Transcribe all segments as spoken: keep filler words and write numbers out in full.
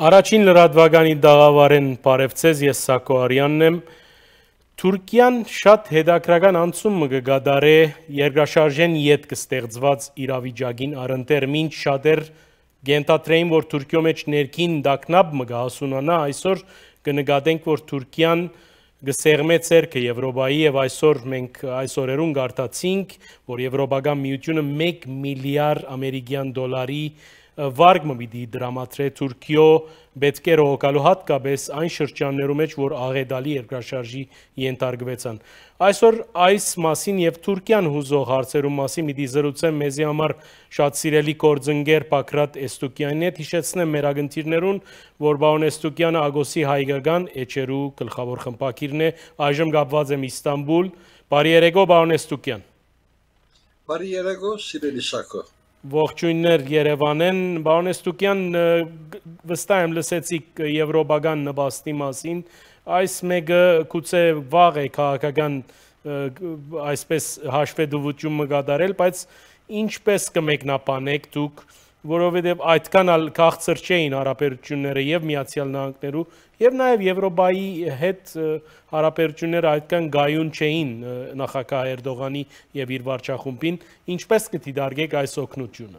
Առաջին լրատվականի դաղավարեն Պարևցեզ ես Սակո Արյանն եմ։ Թուրքիան շատ հետաքրական անցում կգադարե երկրաշարժեն յետ կստեղծված իրավիճակին առընթեր մինչ շատեր գենթադրեին, որ Թուրքիո մեջ ներքին դակնապ մգա հասունանա, այսօր կնկատենք, որ Թուրքիան գսեղմե ցերքը Եվրոպայի եւ այսօր մենք այս օրերուն գարտացինք, որ Եվրոպական միությունը մեկ միլիարդ ամերիկյան դոլարի վարգ միտի դրամատրե Թուրքիո պետք է ռոհկալու հատկապես այն շրջաններում մեջ, որ աղետալի երկրաշարժի ենթարկվեցան։ Այսօր այս մասին եւ Թուրքիան հուզող հարցերում մասին միտի զրուցեմ մեզի համար շատ սիրելի գործընկեր Պակրատ Էստուկյանն է, հիշեցնեմ մեր ագնտիրներուն, որ Բաուն Էստուկյանը Ագոսի հայկական էջերու գլխավոր խմբակիրն է, այժմ կապված եմ Իստանբուլ։ Բարի երեկո Բաուն Էստուկյան։ Բարի երեկո, սիրելի Սակո։ Ողջույններ Երևանեն, Բաուն Էստուկյան, վստահ եմ լսեցիք եվրոպական նպաստի մասին, այս մեկը գուցե վաղ է քաղաքական այսպես հաշվետվություն կատարել, բայց ինչպես կմեկնաբանեք դուք, որովհետև այդքան ալ քաղցր չէին հարաբերությունները եւ Միացյալ Նահանգներու եւ նաեւ Եվրոպայի հետ հարաբերությունները այդքան գայուն չէին նախագահ Էրդողանի եւ իր վարչախումբին, ինչպես կդիտարկեք այս օգնությունը։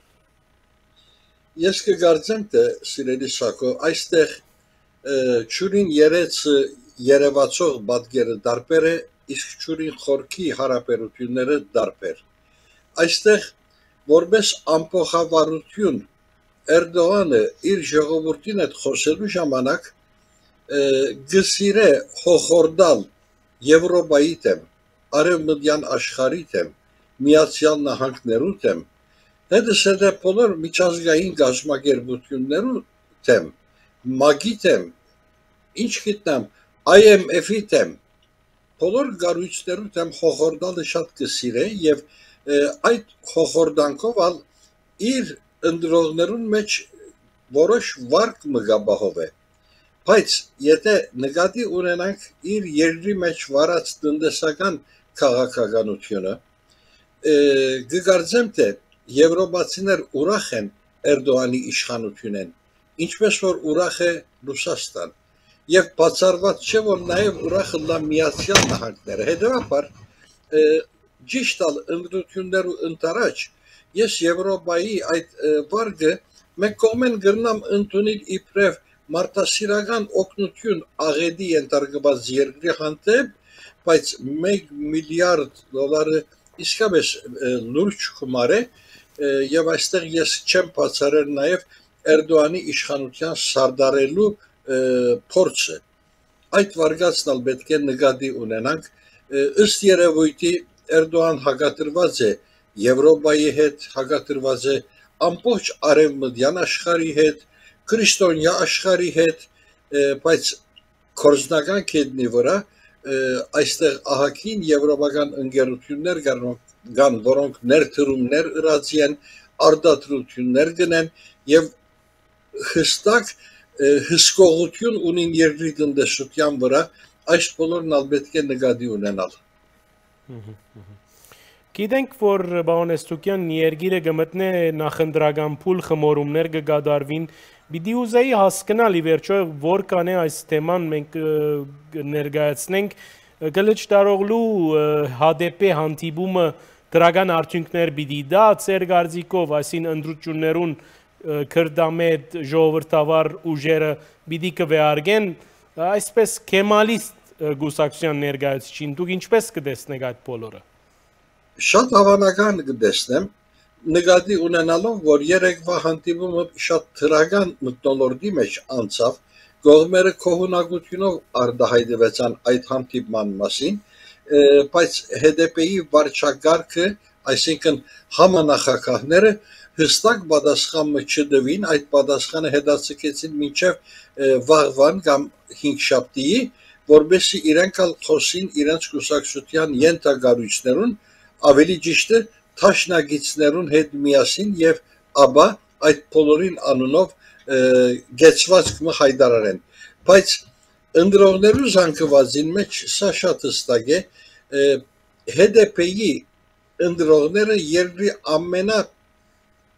Ես կգարձեմ, թե սիրելի Սակո, այստեղ ճուրին երեց երևացող պատկերը դարբեր է, իսկ ճուրին խորքի հարաբերությունները դարբեր։ Այստեղ որպես ամփոխավարություն Էրդողանը իր ժողովրդին հետ խոսելու ժամանակ գսիրե հոխորդալ Եվրոպայի դեմ, արևմտյան աշխարհի դեմ, Միացյալ Նահանգներու դեմ, հետը բոլոր միջազգային գազམ་ակերպություններու դեմ, ՄԱԳ-ի դեմ, ինչ գիտնամ, I M F-ի դեմ, բոլոր կառույցներու դեմ հոխորդալը շատ գսիրե եւ այդ հոխորդանքով ալ իր ընդրողներուն մեջ որոշ վարկ մգաբահով է, բայց եթե նկատի ունենանք իր երկրի մեջ վարած տնտեսական քաղաքականությունը, կգարձեմ, թե եվրոպացիներ ուրախ են Էրդողանի իշխանությունեն, ինչպես որ ուրախ է Ռուսաստան, եւ բացառված չէ, որ նաեւ ուրախ է Միացյալ Նահանգները, հետեւաբար Ճիշտ ալ ընդրություններու ընթരാճ ես Եվրոպայի այդ վարգը մեկ կողմեն գրնամ ընդունել իբրև մարդասիրական օգնություն աղետի ենթարկված երկրի հանդեպ, բայց մեկ միլիարդ դոլարը իսկապես լուրջ գումար է եւ այստեղ ես չեմ բացառել նաեւ Էրդողանի իշխանության սարդարելու փորձը։ Այդ վարգածն ալ պետք է նկատի ունենանք, ըստ երևույթի Էրդողան հագատրված է Եվրոպայի հետ, հագատրված է ամբողջ արևմտյան աշխարհի հետ, քրիստոնյա աշխարհի հետ, բայց կորզնական կետնի վրա այստեղ ահագին եվրոպական ընկերություններ կան, որոնք ներդրումներ ըրացի են, արտադրություններ գնեն եւ հստակ հսկողություն ունին երկրի տնտեսության վրա, այս բոլորն ալ պետք է նկատի ունենալ։ Գիտենք, որ Բաուն Էստուկյան երկիրը գմտնե նախընտրական փուլ խմորումներ կգադարվին, պիտի ուզեի հասկանալ ի վերջո որ կանե այս թեման մենք ներկայացնենք, գլիչ տարողլու H D P հանդիպումը դրական արդյունքներ պիտի դա ծեր գարձիկով, այսին ընդրություններուն քրդամետ ժողովրդավար ուժերը պիտի կվեարգեն, այսպես կեմալիստ գուսակցության ներկայացուցիչ, դուք ինչպես կտեսնեք այդ բոլորը։ Շատ հավանական կտեսնեմ, նկատի ունենալով, որ երեկվա հանդիպումը շատ թրական մթնոլորտի մեջ անցավ, կողմերը քողունակությունով արտահայտվեցան այդ հանդիպման մասին, բայց H D P-ի վարչակարգը, այսինքն համանախագահները հստակ պատասխան չտվին, այդ պատասխանը հետաձգեցին մինչև վաղվան կամ հինգշաբթի, որպեսզի իրենք ալ խոսին իրենց կուսակցության ենթակառույցներուն, ավելի ճիշտ է թաշնագիցներուն հետ միասին եւ ապա այդ բոլորին անունով գեցված կհայտարարեն, բայց ընդրողներու զանգվածին մեջ սա շատ հստակ է, H D P-ի ընդրողները երկրի ամենա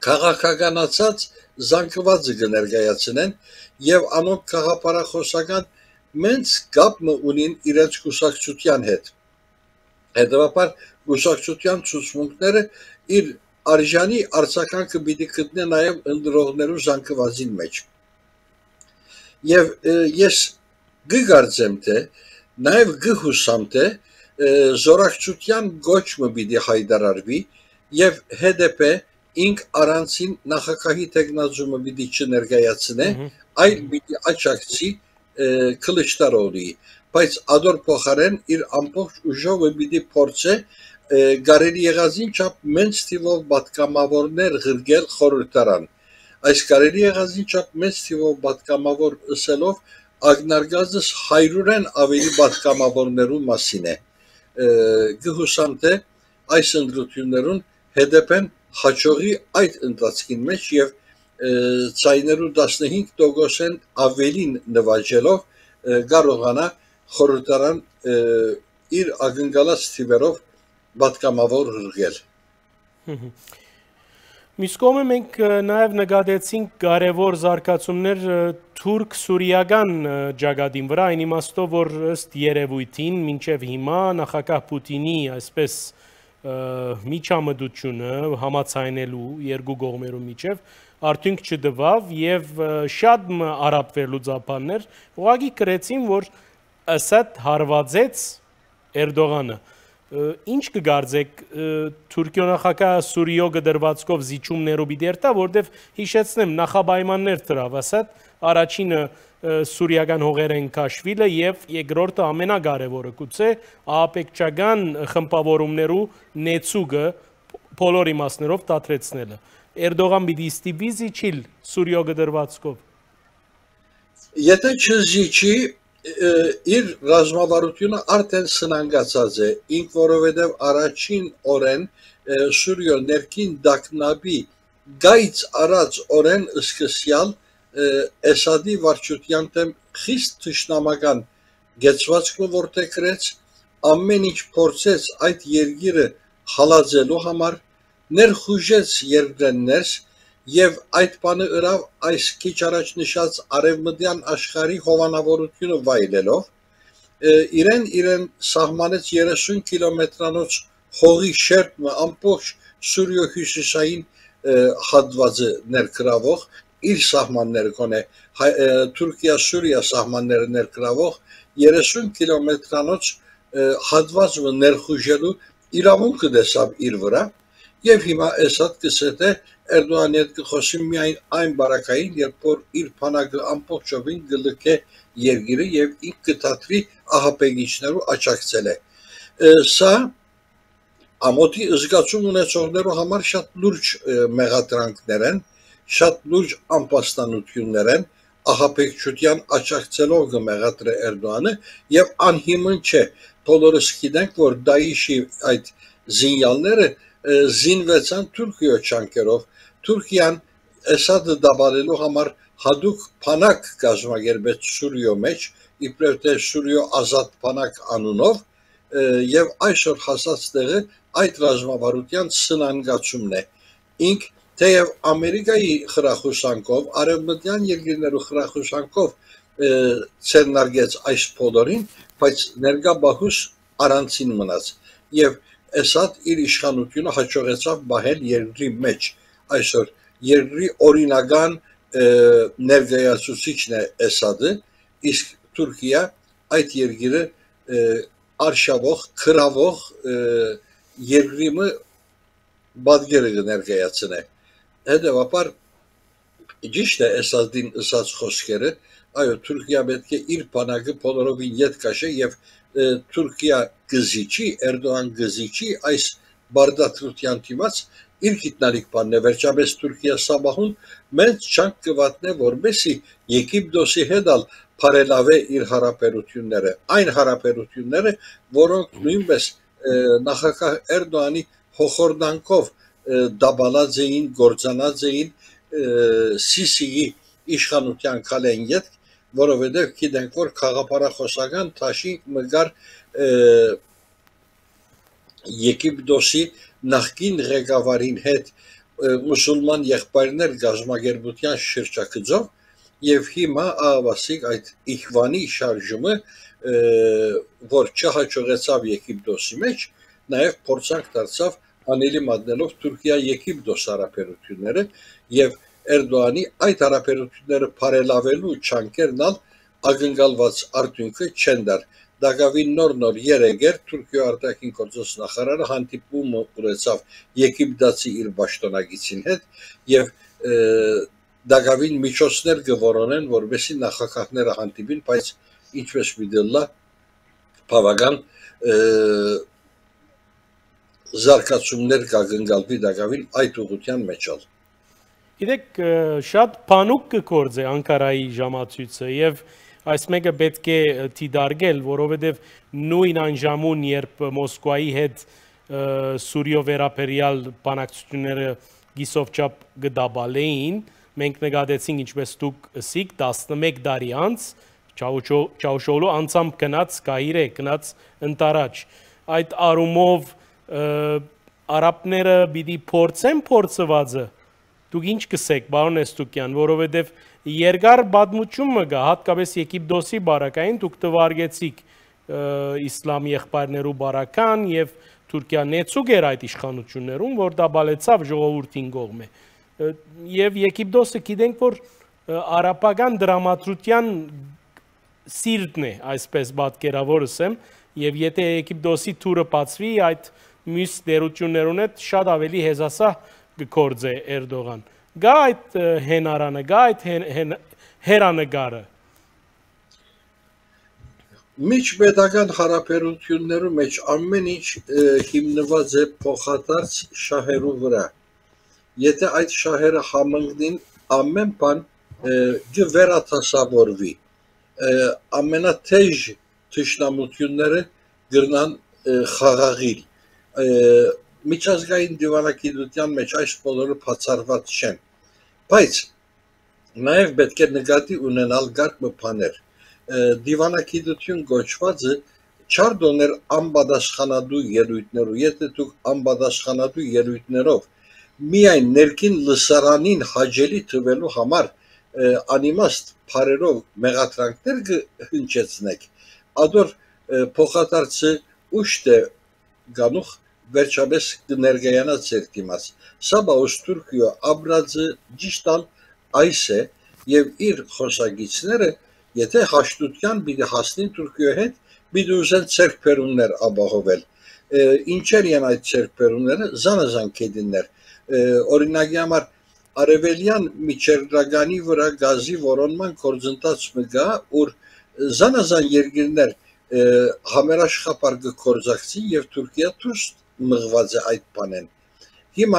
քաղաքականացած զանգվածը կներկայացնեն եւ անոնք քաղաքապարախոսական մենց կապ ունին իրենց կուսակցության հետ։ Հետևաբար կուսակցության ցուցմունքները իր արժանի արձագանքը պիտի գտնեն նաև ընդրողներու զանգվածին մեջ։ Եվ ես գկարծեմ թե նաև գհուսամ թե զորակցության գոչը պիտի հայտարարվի եւ Հ D P ինք առանցին նախագահի տեխնազումը պիտի չներկայացնե, այլ պիտի աճակցի քլիչտարովի, բայց ադոր փոխարեն իր ամբողջ ուժով պիտի փորձե գարելի եղածին չափ մեծ թիվով պատգամավորներ ղրգել խորհրդարան։ Այս գարելի եղածին չափ մեծ թիվով պատգամավոր ըսելով ագնարգազս հայրուրեն ավելի պատգամավորներու մասին է։ Գհուսամ թե այս ընդրություններուն Հ D P-ն հաջողի այդ ընթացքին մեջ եւ ցայներու տասնհինգ տոկոսեն ավելին նվաճելով կարողանա խորհրդարան իր ակնկալած թիվերով պատգամավոր ղրգել։ Մյուս կողմը մենք նաև նկատեցինք կարևոր զարգացումներ թուրք-սուրիական ճակատին վրա, այն իմաստով, որ ըստ երևույթին մինչև հիմա նախագահ Պուտինի այսպես միջամտությունը համացայնելու երկու կողմերու միջև արդյունք չտվավ եւ շատ արաբվելու ծափաններ ուղղակի կրեցին, որ Ասադ հարվածեց Էրդողանը։ Ինչ կգարձեք Թուրքիո նախագահ Սուրիո գդրվածքով զիջումներով իդերտա, որտեվ հիշեցնեմ նախապայմաններ դրավ Ասադ, առաջինը սուրիական հողերեն Քաշվիլը եւ երկրորդը ամենակարևորը գուցե ահապեկչական խմբավորումներու նեցուգը բոլոր իմաստներով դադրեցնելը։ Էրդողան պիտի ստիպի զիջիլ Սուրիո գդրվածքով։ Եթե չզիջի իր ռազմավարությունը արդեն սնանկացած է, ինք որովհետև առաջին օրեն Սուրիո ներքին դակնաբի գայց արած օրեն սկսյալ Էսադի վարչության դեմ խիստ թշնամական գեցվածքը որտեղրեց, ամեն ինչ փորձեց այդ երկիրը հալածելու համար, ներխուժեց երկրներս եւ այդ բանը ըրավ այս քիչ առաջ նշած արևմտյան աշխարհի հովանավորությունը վայելելով իրեն իրեն սահմանեց երեսուն կիլոմետրանոց հողի շերտը ամբողջ Սուրիո հյուսիսային հատվածը ներկրավող իր սահմանները կոնե Թուրքիա-Սուրիա սահմանները ներկրավող երեսուն կիլոմետրանոց հատվածը ներխուժելու իրավունքը դեսավ իր վրա եւ հիմա Էսադ կսեթե Էրդողանի հետ կխոսի միայն այն բարակային, երբ որ իր փանակը ամբողջովին գլկե երկիրը եւ ինք կթատրի ահապեգիչներու աճակցել է։ Սա ամոթի զգացում ունեցողներու համար շատ լուրջ մեղադրանքներ են, շատ լուրջ անպաստանություններ են, ահապեկչության աճակցելով կմեղադրե Էրդողանը եւ անհիմն չէ։ Բոլորս գիտենք, որ Դայիշի այդ զինյալները զինվեցան Թուրքիո չանկերով։ Թուրքիան Էսադը դաբալելու համար հadouk փանակ կազմակերպեց Սուրիո մեջ, իբրև թե Սուրիո ազատ փանակ անունով, եւ այսօր հասած տեղը այդ ռազմավարության սնանկացումն է։ Ինք թեև Ամերիկայի խրախուսանքով, արևմտյան երկրներու խրախուսանքով ցերնարգեց այս փոլորին, բայց ներկա բախուս առանցին մնաց եւ Էսադ իր իշխանությունը հաջողեցավ բահել երկրի մեջ։ Այսօր երկրի օրինական ներկայացուցիչն է Էսադը, իսկ Թուրքիա այդ երկիրը արշավող, քրավող երկրի բادگերը ներկայացնե։ Հետևաբար ճիշտ է Էսադին ասած խոսքերը, այո, Թուրքիա պետք է իր բանակը բոլորովին ետ կաշե եւ Թուրքիա գզիչի, Էրդողան գզիչի այս բարդատրության դիմաց իր գիտնալիք բանն է, վերջապես Թուրքիա Սաբահուն մենք չանք կվատնե, որբեսի Եգիպտոսի հետ ալ բարելավե իր հարաբերությունները, այն հարաբերությունները, որոնք նույնպես նախագահ Էրդողանի հոխորտանքով դաբալած էին, գործանած էին Սիսիի իշխանության քալեն յետ, որովհետև գիտենք, որ խաղապարախոսական թաշինք մգար Եգիպտոսի նախկին ղեկավարին հետ մուսուլման եղբայրներ գազագերբության շրջակցով եւ հիմա ահավասիկ այդ իխվանի շարժումը որ չհաջողեցավ Եգիպտոսի մեջ նաեւ փորձանք դարձավ անելի մատնելով Թուրքիա-Եգիպտոս հարաբերությունները եւ Էրդողանի այդ հարաբերությունները բարելավելու չանքերն ակնկալված արդյունքը չեն դար Դագավին նոր-նոր երեգեր Թուրքիա արտաքին գործոս նախարարը հանդիպում ունեցավ Եգիպտացի իր պաշտոնագետին հետ եւ Դագավին միջոցներ կորոնեն որովհետեւ նախագահները հանդիպին բայց ինչպես միտելլա բավական զարգացումներ կակնկալվի Դագավին այդ ուղղության մեջ ալ Գիտեք շատ փանուկ կգործե Անկարայի ժամացույցը եւ Այս մեկը պետք է դիտարկել, որովհետև նույն այն ժամուն, երբ Մոսկվայի հետ Սուրիո վերաբերյալ բանակցությունները գիսով չափ գդաբալեին, մենք նկատեցինք ինչպես դուք ասիք տասնմեկ տարի անց Չաուշօղլու անցամբ գնաց Կահիրե, գնաց ընտարաջ։ Այդ առումով արաբները պիտի փորձեն փորձվածը։ Դուք ինչ կսեք, պարոն Էստուկյան, որովհետև Երկար պատմություն կա, հատկապես Եգիպտոսի բարակային դուք տվարգեցիք իսլամ եղբայրներու բարական եւ Թուրքիա նեցուկ էր այդ իշխանություններում, որ դա բալեցավ ժողովրդին կողմը։ Եվ Եգիպտոսը գիտենք, որ արաբական դրամատրության սիրտն է, այսպես պատկերավորս եմ, եւ եթե Եգիպտոսի թուրը բացվի, այդ մյուս դերություններուն հետ շատ ավելի հեզասահ կգործե Էրդողան։ Գա այդ հենարանը, գա այդ հերանեկարը։ Միջպետական հարաբերություններում մեջ ամեն ինչ հիմնված է փոխադարձ շահերու վրա։ Եթե այդ շահերը համընկնին, ամեն բան կվերաթասավորվի։ Ամենաթեժ թշնամությունները գրնան խաղաղիլ։ Միջազգային դիվանագիտության մեջ այս բոլորը բացառված չեն, բայց նաև պետք է նկատի ունենալ կարգ բաներ։ Դիվանագիտություն գոչվածը չարդոներ անպատասխանատու ելույթներով, եթե դուք անպատասխանատու ելույթներով միայն ներքին լսարանին հաճելի թվելու համար անիմաստ բարերով մեղադրանքներ կհնչեցնեք, ադոր փոխադարձը ուշտ է գանուխ վերջապես կներկայանա ձեր դիմաց։ Սա բաուս Թուրքիա ապրածը ճիշտալ այս է եւ իր խոսակիցները, եթե հաշտության պիտի հասնին Թուրքիա հետ, պիտի ուզեն ցերկբերումներ ապահովել։ Ինչեր են այդ ցերկբերումները, զանազան կետիններ։ Օրինակի համար արևելյան միջերկրականի վրա գազի որոնման գործընթաց մգա, որ զանազան երկրներ համերաշխապար կգործակցի եւ Թուրքիա դուրս մղված է այդ բանեն։ Հիմա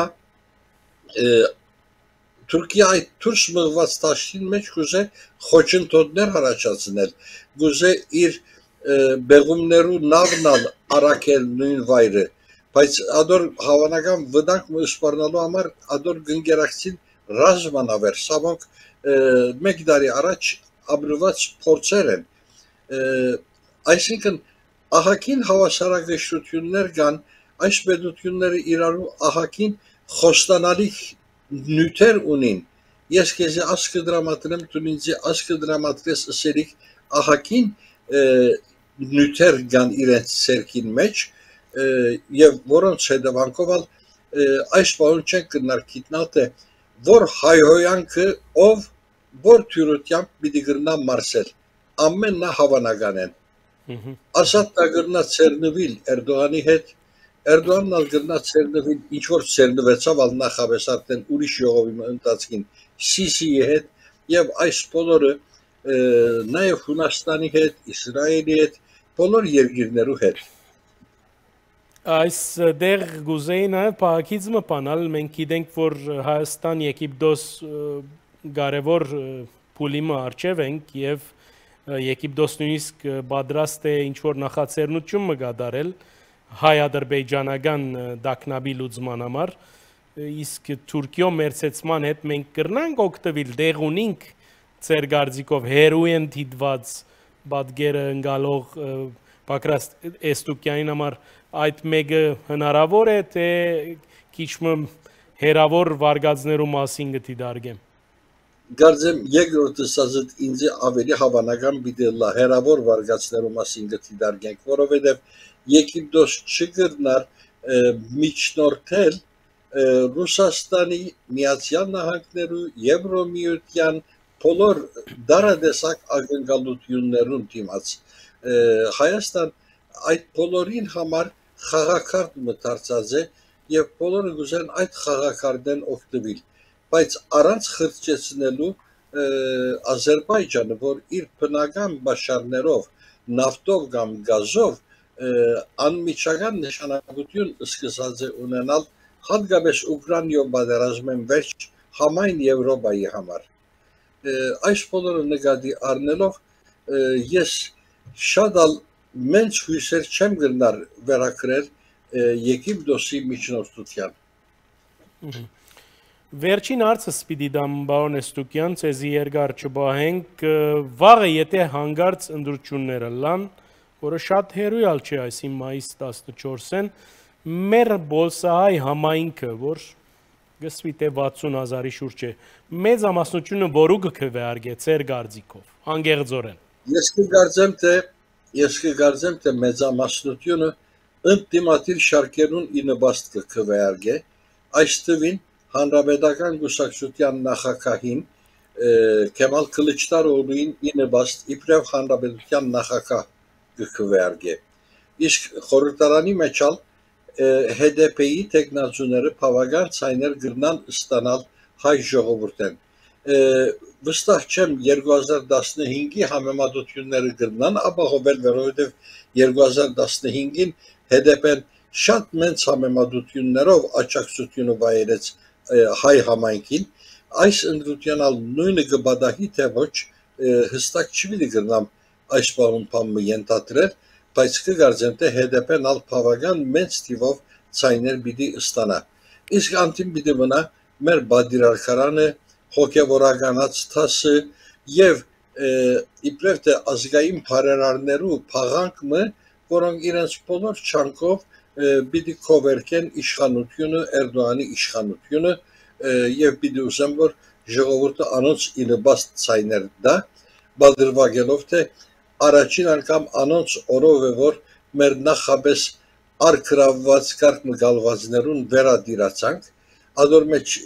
Թուրքիա այդ դուրս մղված տաշտին մեջ գուզե խոչընդոտներ առաջացնել, գուզե իր բեղումներու նավնալ արաքել նույն վայրը, բայց ադոր հավանական վտանգ սպառնալու համար ադոր գնկերակցին ռազմանավեր, սավոնք մեկ տարի առաջ ապրված փորձեր են։ Այսինքն ահագին հավասարակշռություններ կան, այս պետությունները իրարու ահագին խոստանալի նյութեր ունին։ Ես քեզ ասկը դրամատրեմ, դու ինձ ասկը դրամատրես ասերիկ ահագին նյութեր կան իրենց ցերկին մեջ եւ որոնց հետևանքով այս բանը չեն կնարկիտնալ թե որ հայհոյանքը ով որ թյուրությամբ պիտի գրնա մարսել ամենն հավանական են ասած դա գրնա ցերնվիլ Էրդողանի հետ Էրդողանն ալ գրնա ցերնվիլ ինչ որ ցերնվեցավ ալ նախապես արդեն ուրիշ ժողովի ընթացքին Սիսիի հետ եւ այս բոլորը նաեւ Հունաստանի հետ Իսրայելի հետ բոլոր երկիրներու հետ Այս դեր գուզեի նաև պահակիցմը պանալ, մենք գիտենք, որ Հայաստան, Եգիպտոս կարևոր փուլիմը արջև ենք և Եգիպտոս նույնիսկ պատրաստ է ինչ-որ նախաձեռնություն կատարել հայ-ադրբեջանական դակնաբի լուծման համար, իսկ Թուրքիո մերձեցման հետ մենք կրնանք օգտվել դեղ ունինք ծեր գարձիկով հերու են դիտված պատկերը ընկալող Պակրաստ Էստուկյանին համար այդ մեկը հնարավոր է, թե քիչ հերավոր վարգածներու մասին գտիդարգեմ։ Գարձեմ երկրորդը սազդ ինձ ավելի հավանական բիդելա հերավոր վարգածներու մասին գտիդարգենք, որովհետև Եգիպտոս չգրնար միջնորդել Ռուսաստանի, Միացյալ Նահանգներու, Եվրոմիության բոլոր դարադեսակ ակնկալություններուն դիմաց Հայաստան այդ բոլորին համար խաղակարդ մտածած է եւ բոլորը գուզեն այդ խաղակարդեն օգտվել, բայց առանց խրճեցնելու Ադրբեջանը, որ իր բնական բաշարներով, նավթով կամ գազով անմիջական նշանակություն սկսած է ունենալ հատկապես Ուկրաինայով պատերազմեն վերջ համայն Եվրոպայի համար։ Այս բոլորը նկատի առնելով ես շատ ալ մենչ հույսեր չեմ գնար վերակրել Եգիպտոսի միջնորդության։ Վերջին հարցս պիտի դամ պարոն Էստուկյան, ցեզի երկար չբահենք, վաղը եթե հանգարց ընդրությունները լան, որը շատ հերույալ չէ, այսին մայիս տասնչորսին, մեր Բոլսահայ համայնքը, որ գսվի թե վաթսուն հազարի շուրջ է, մեծ ամասնությունը որու կքվեարգե ծեր գարձիկով, անգեղձորեն։ Ես կգարձեմ, թե ես կգարձեմ, թե մեծ ամասնությունը ընդդիմադիր շարքերուն ի նպաստ կքվեարգե, այս թվին Հանրապետական գուսակցության նախագահին Քեմալ Քլիչդարովին ի նպաստ իբրև հանրապետության նախագահ կքվեարգե։ Իսկ խորհրդարանի մեջ ալ Հ D P-ի տեխնացուները բավական ցայներ գրնան ստանալ հայ ժողովուրդեն։ Վստահ չեմ երկու հազար տասնհինգի համեմատությունները գրնան ապահովել, որովհետև երկու հազար տասնհինգին Հ D P-ն շատ մեծ համեմատություններով աջակցությունը վայելեց հայ համայնքին, այս ընդրությանալ նույնը կբադահի թե ոչ հստակ չվիլի գրնամ այս բանումը ենթադրել, բայց կգարձեմ թե Հ D P-ն ալ բավական մեծ թիվով ցայներ պիտի ստանա։ Իսկ անտիմ պիտի մնա մեր բادرարքարանը, հոգևորականած թասը եւ իբրև թե ազգային բարերարներու փաղանքը, որոնք իրենց բոլոր չանկով պիտի կովերքեն իշխանությունը, Էրդողանի իշխանությունը եւ պիտի ուզեմ, որ ժողովուրդը անոնց ի նպաստ ցայներ դա, բادرվագելով թե առաջին անգամ անոնց օրով է, որ մեր նախապես արկրավված կարգմգալվածներուն վերադիրացանք, ադոր մեջ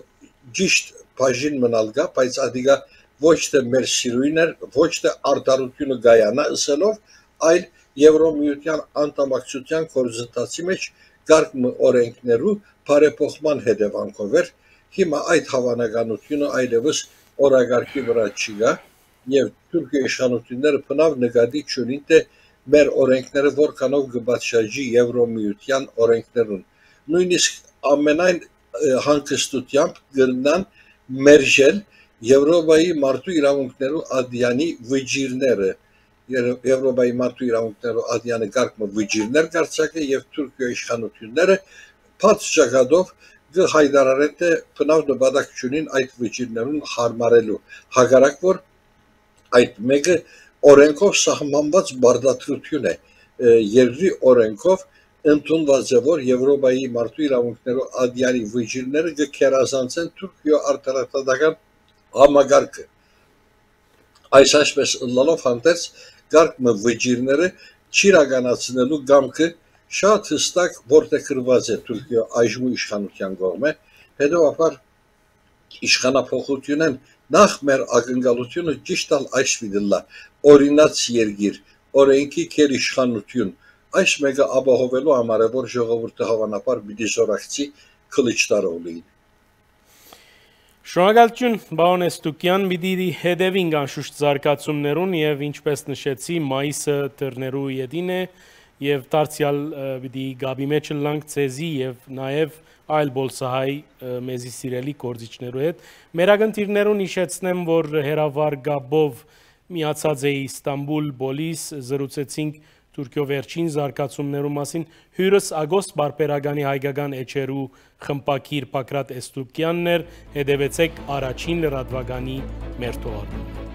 ճիշտ բաժին մնալ գա, բայց ադիգա ոչ թե մեր սիրույներ, ոչ թե արդարությունը գայանա ըսելով, այլ Եվրոմիության անդամակցության կորզտացի մեջ կարգմը օրենքներու բարեփոխման հետևանքով էր, հիմա այդ հավանականությունը այլևս օրագարկի վրա չկա եւ Թուրքիա իշխանությունները բնավ նկատի չունին թե մեր օրենքները որքանով կբացաշրջի Եվրոմիության օրենքներուն։ Նույնիսկ ամենայն հանգստությամբ գրնան մերժել Եվրոպայի մարդու իրավունքներու ադյանի վճիրները, Եվրոպայի մարդու իրավունքներու ադյանը կարգմը վճիրներ կարձակը եւ Թուրքիա իշխանությունները փած ճակատով կհայտարարեն թե բնավ նպատակ չունին այդ վճիրներուն հարմարելու, հակառակ որ այդ մեկը օրենքով սահմանված բարդատրություն է, երկրի օրենքով ընդունված է, որ Եվրոպայի մարդու իրավունքներու ադյանի վճիրները կքերազանցեն Թուրքիա արտարադական համագարկը։ Այս այսպես լալով հանդերձ կարգմը վճիրները չիրականացնելու գամքը շատ հստակ որդեգրված է Թուրքիա այժմու իշխանության կողմէ, հետևաբար իշխանափոխությունն նախ մեր ակնկալությունը ճիշտ ալ այս վիդլա օրինաց երկիր, օրենքի քեր իշխանություն, այս մեկը ապահովելու համար է, որ ժողովուրդը հավանաբար պիտի զորակցի Քլիչդարովին։ Շնորհակալություն, պարոն Էստուկյան, պիտի հետևենք անշուշտ զարգացումներուն եւ ինչպես նշեցի, մայիսը դեռներու յետին է եւ դարձյալ պիտի գաբի մեջ լանք ցեզի եւ նաեւ այլ Բոլսահայ մեզի սիրելի գործիչներու հետ։ Մեր ակնթիրներուն հիշեցնեմ, որ հերավար գաբով միացած է Իստանբուլ Բոլիս, զրուցեցինք Թուրքիո վերջին զարգացումներու մասին, հյուրս Ագոստ Բարբերագանի հայկական էջերու խմպակիր Պակրատ Էստուկյանն էր, հետևեցեք առաջին լրատվականի մեր թողարկումին։